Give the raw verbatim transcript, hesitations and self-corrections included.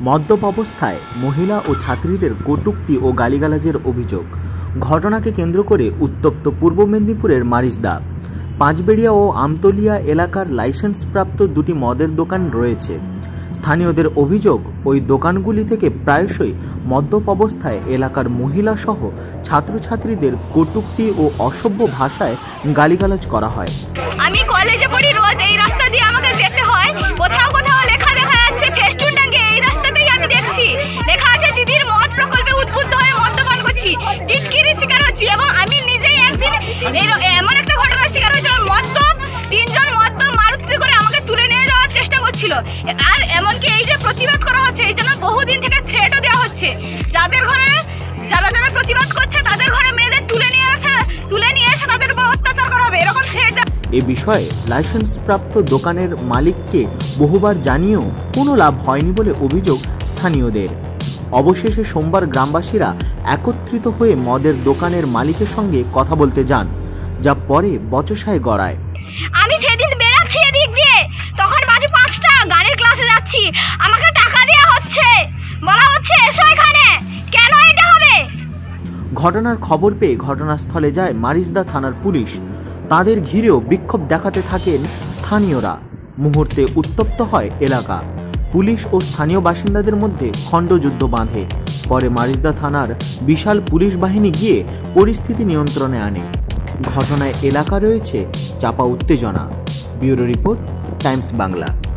মদ্যপ অবস্থায় মহিলা ও ছাত্রীদের কটূক্তি ও গালিগালাজের অভিযোগ। ঘটনাকে কেন্দ্র করে উত্তপ্ত পূর্ব মেদিনীপুরের মারিসদা। পাঁচবেড়িয়া ও আমতলিয়া এলাকার লাইসেন্সপ্রাপ্ত দুটি মদের দোকান রয়েছে। স্থানীয়দের অভিযোগ, ওই দোকানগুলি থেকে প্রায়শই মদ্যপ অবস্থায় এলাকার মহিলা সহ ছাত্রছাত্রীদের কটূক্তি ও অসভ্য ভাষায় গালিগালাজ করা হয়। আমি কলেজে পড়ি, রোজ এই রাস্তা দিয়ে আমাকে যেতে হয়। কোথাও কোথাও লেখা দেখা যাচ্ছে ফেস্টুন টাঙ্গে, এই রাস্তাতেই আমি দেখছি লেখা আছে দিদির মদ প্রকল্পে উদ্বুদ্ধ হয়ে মদ্যপান করছি, টিটকিরি শিকার হচ্ছি। এবং আমি নিজেই একদিন এমন একটা ঘটনার শিকার হয়েছিলাম। মদ্যপ তিনজন মদ্যপ মারুতি করে আমাকে তুলে নিয়ে যাওয়ার চেষ্টা করছিল। আর এমনকি এই যে প্রতিবাদ করা হচ্ছে, এই জন্য বহুদিন থেকে থ্রেটও দেওয়া হচ্ছে। যাদের ঘরে যারা যারা প্রতিবাদ করছে তাদের ঘরে মেয়েদের তুলে নিয়ে আসে তুলে নিয়ে এসে তাদের উপর অত্যাচার করা হবে, এরকম থ্রেট। এ বিষয়ে লাইসেন্সপ্রাপ্ত দোকানের মালিককে বহুবার জানিয়েও কোনো লাভ হয়নি বলে অভিযোগ স্থানীয়দের। অবশেষে সোমবার গ্রামবাসীরা একত্রিত হয়ে মদের দোকানের মালিকের সঙ্গে কথা বলতে যান, যা পরে বচসায় গড়ায়। আমি সেদিন বেরাচ্ছি এদিক দিয়ে, তখন বাজে পাঁচটা, গানের ক্লাসে যাচ্ছি, আমাকে টাকা দেওয়া হচ্ছে, বলা হচ্ছে এসো এখানে, কেন এটা হবে? ঘটনার খবর পেয়ে ঘটনাস্থলে যায় মারিসদা থানার পুলিশ। তাদের ঘিরেও বিক্ষোভ দেখাতে থাকেন স্থানীয়রা। মুহূর্তে উত্তপ্ত হয় এলাকা। পুলিশ ও স্থানীয় বাসিন্দাদের মধ্যে খণ্ডযুদ্ধ বাঁধে। পরে মারিসদা থানার বিশাল পুলিশ বাহিনী গিয়ে পরিস্থিতি নিয়ন্ত্রণে আনে। ঘটনায় এলাকা রয়েছে চাপা উত্তেজনা। Bureau report, Times Bangla.